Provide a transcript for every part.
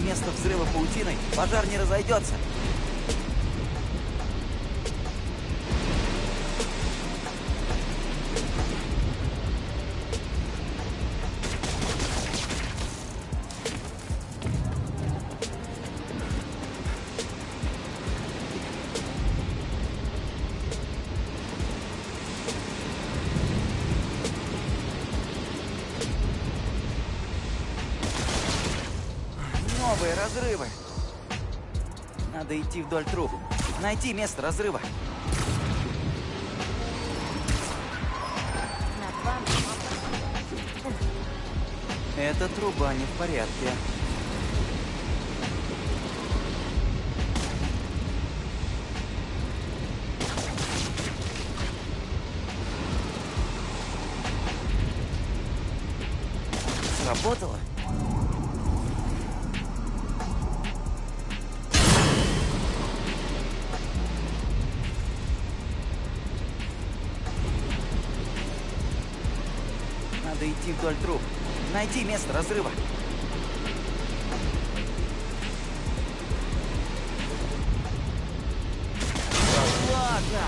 место взрыва паутиной, пожар не разойдется. Новые разрывы. Надо идти вдоль труб. Найти место разрыва. Эта труба не в порядке. Сработало? Надо идти вдоль труб. Найти место разрыва. Да ладно!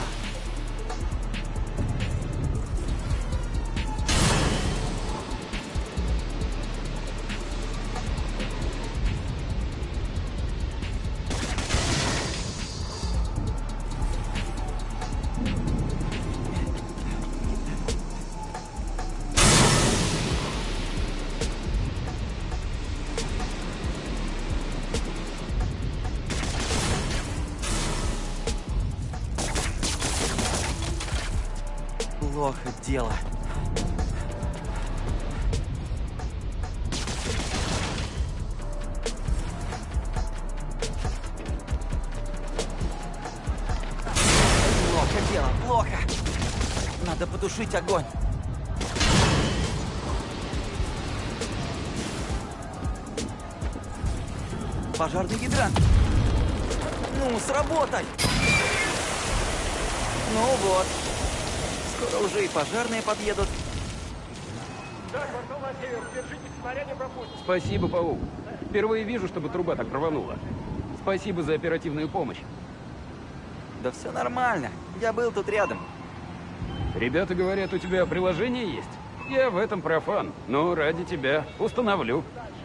Плохо дело. Плохо дело, плохо. Надо потушить огонь. Пожарный гидрант. Ну, сработай! Ну вот. Скоро уже и пожарные подъедут. Да, квартал на север. Держитесь, снаряд не пропустит. Спасибо, паук. Впервые вижу, чтобы труба так рванула. Спасибо за оперативную помощь. Да все нормально. Я был тут рядом. Ребята говорят, у тебя приложение есть? Я в этом профан, но ради тебя установлю.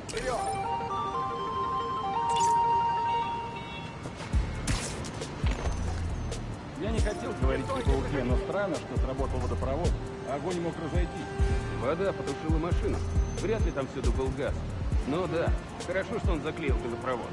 Я не хотел говорить о пауке, но странно, что сработал водопровод, а огонь мог разойтись. Вода потушила машину. Вряд ли там всюду был газ. Но да, хорошо, что он заклеил газопровод.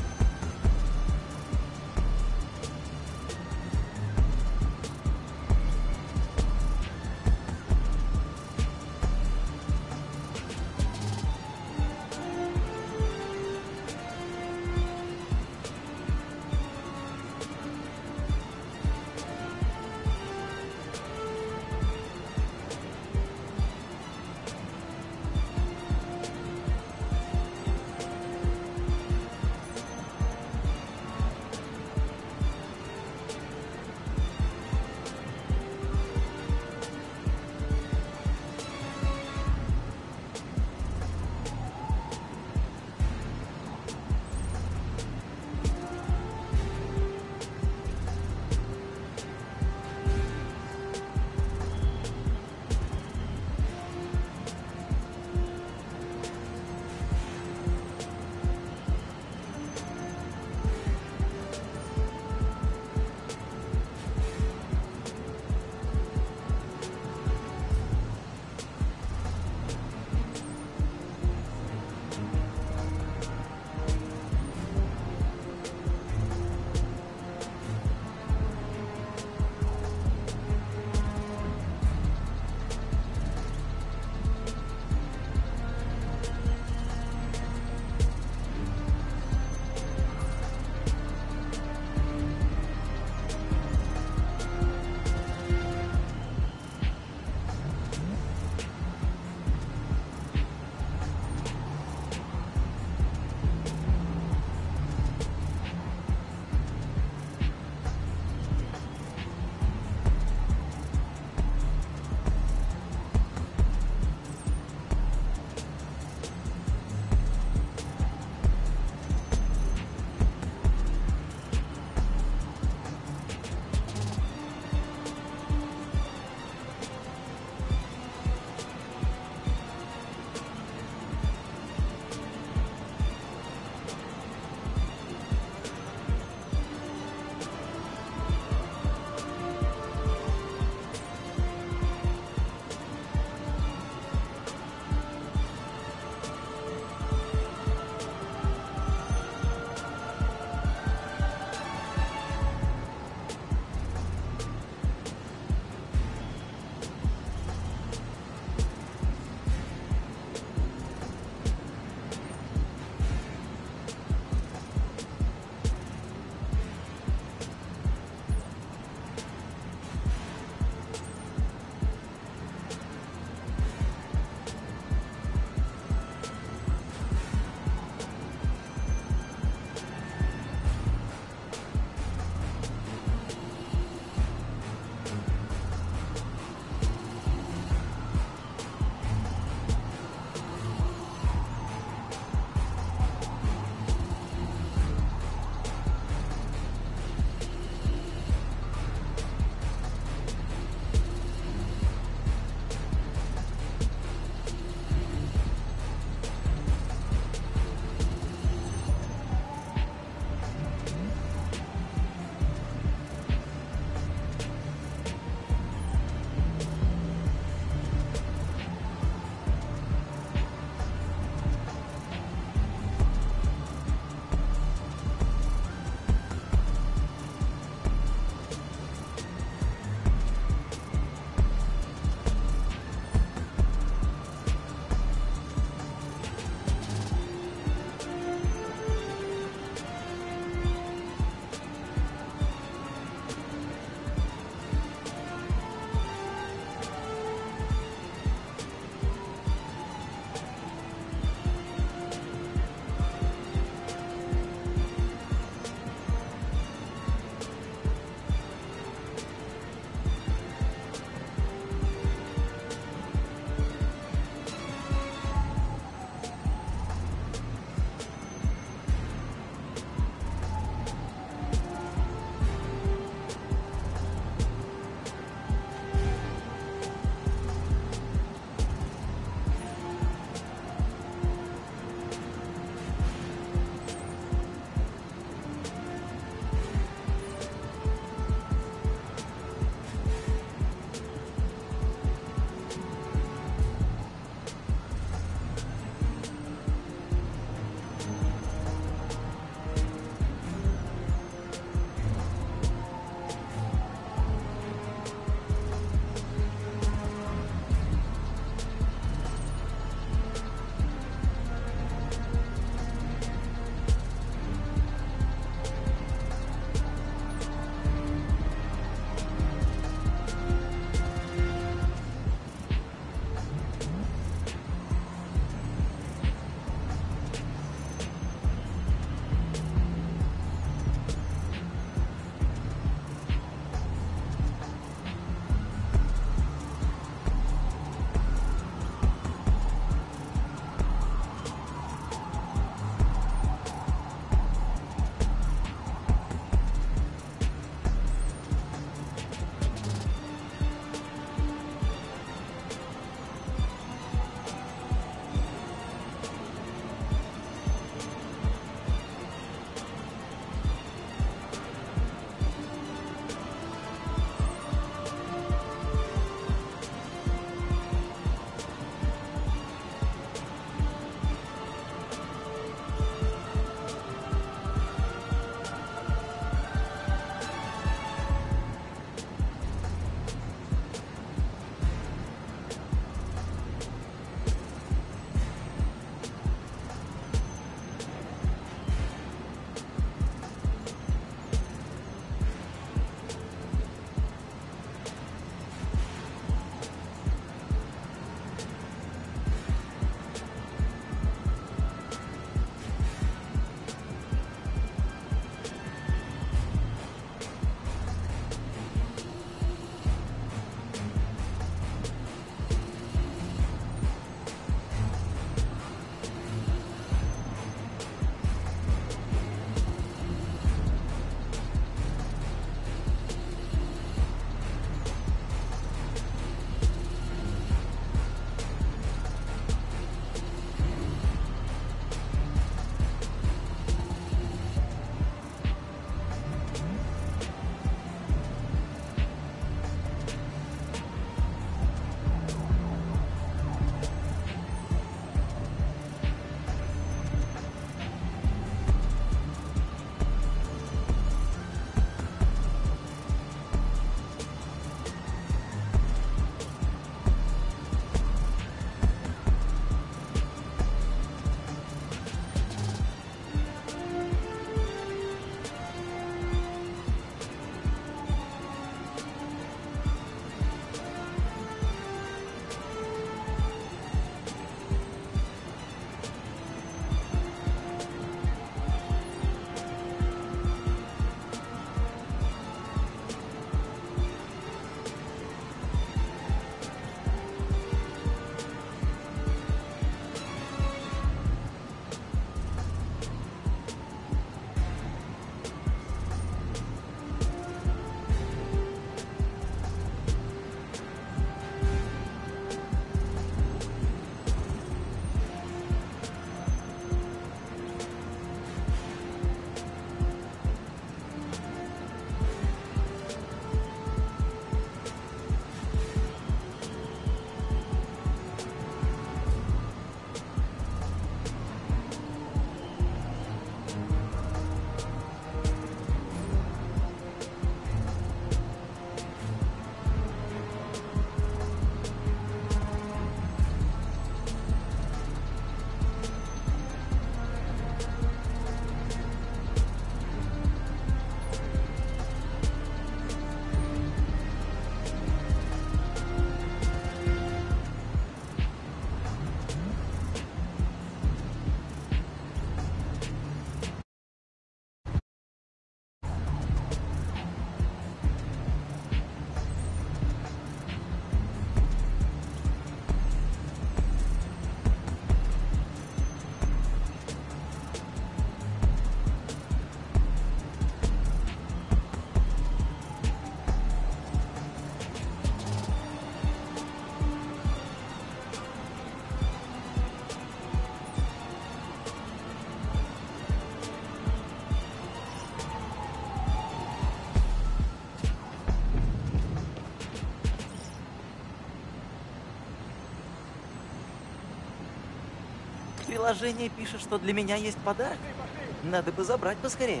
приложение пишет, что для меня есть подарок. Надо бы забрать поскорее.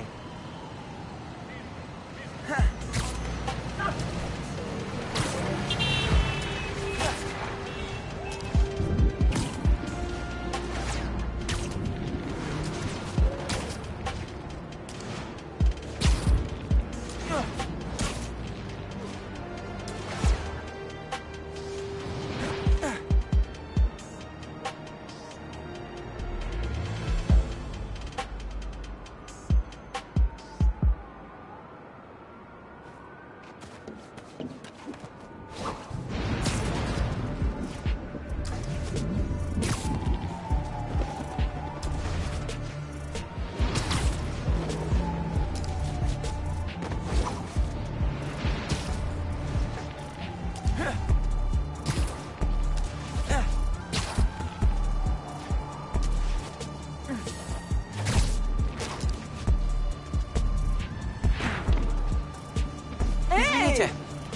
Извините.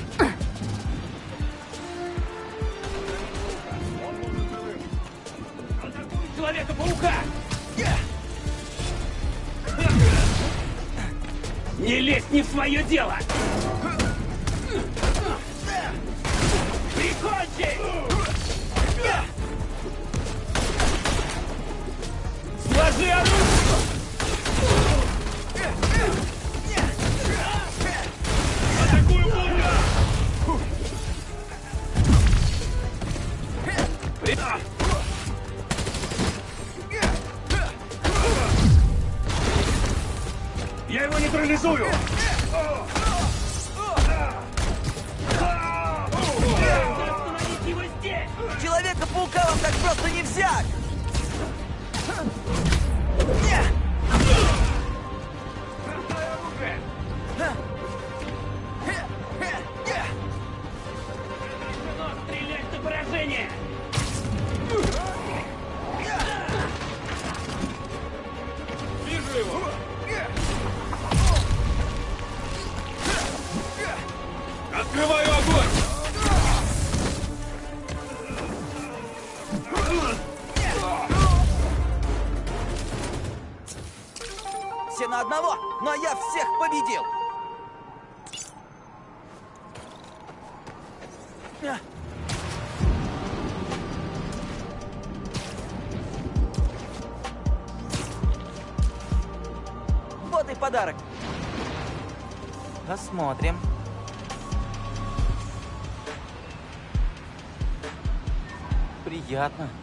Человека-паука! Не лезь не в свое дело! Прикончи! Сложи оружие! Атакую волка! Я его нейтрализую! Остановить его здесь! Человека-паука вам так просто не взять! Стрелять на поражение! Вижу его! Открываю огонь! Все на одного, но я всех победил! Вот и подарок. Посмотрим. Приятно.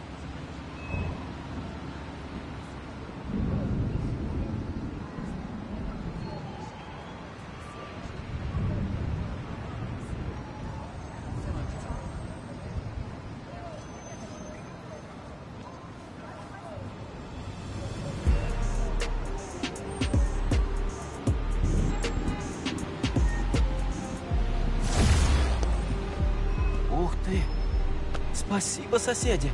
Ух ты! Спасибо, соседи!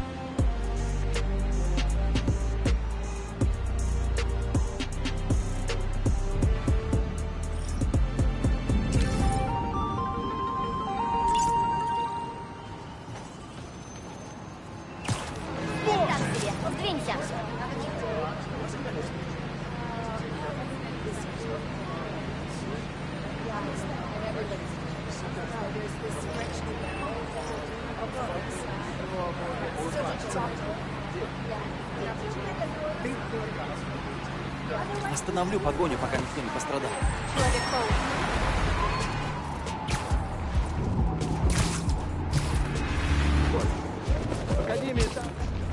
Так себе, сдвинься. Остановлю погоню, пока никто не пострадал. Человек-паук. Академия там.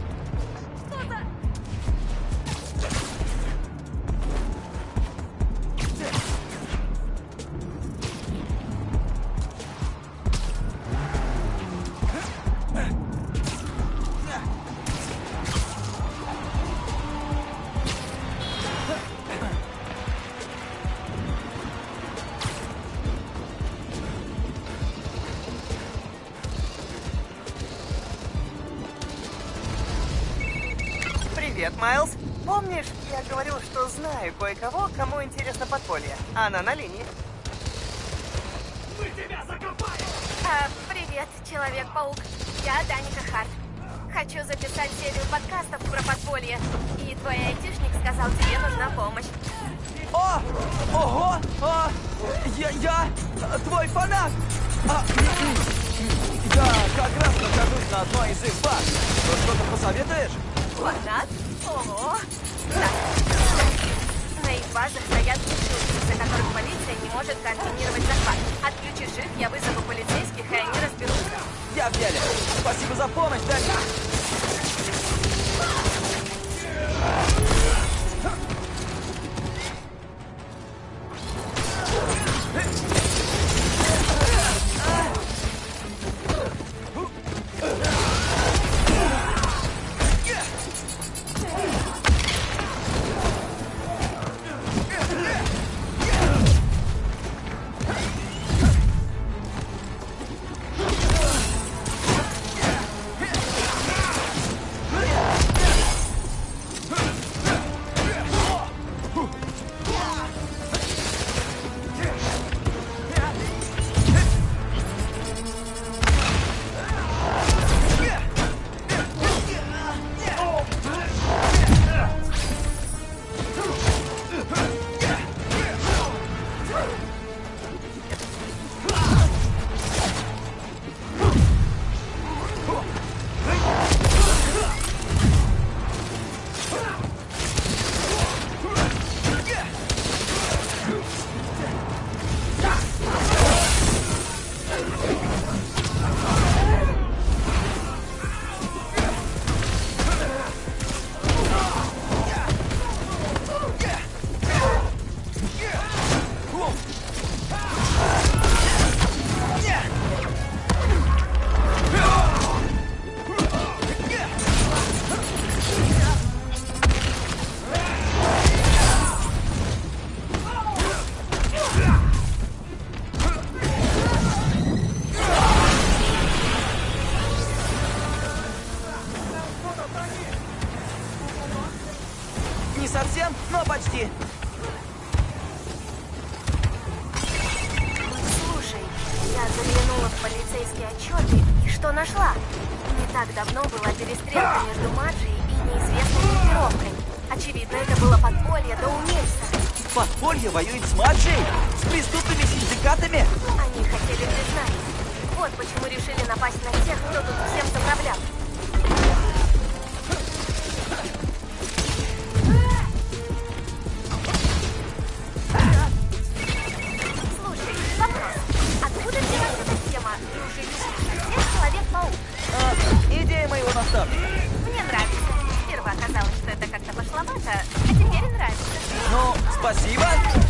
Привет, Майлз. Помнишь, я говорил, что знаю кое-кого, кому интересно подполье? Она на линии. Привет, Человек-паук. Я Даника Харт. Хочу записать серию подкастов про подполье. И твой айтишник сказал, тебе нужна помощь. Ого! Я твой фанат! Я как раз нахожусь на одной из их баз. Что-то посоветуешь? Фанат? Ого! Да. На их базах стоят дежурки, из-за которых полиция не может координировать захват. Отключишь их, я вызову полицейских, и они разберутся. Я в деле. Спасибо за помощь, Дэнни. Не совсем, но почти. Слушай, я заглянула в полицейские отчеты, и что нашла? Не так давно была перестрелка между Маджи и неизвестной группировкой. Очевидно, это было подполье до умельца. Подполье воюет с Маджей? С преступными синдикатами? Они хотели признать. Вот почему решили напасть на тех, кто тут всем заправлял. Слушай, вопрос. Откуда взялась эта тема? Дружелюбный Человек-паук. Идея моего наставника. Мне нравится. Сперва казалось, что это как-то пошловато, а теперь нравится. Ну, спасибо.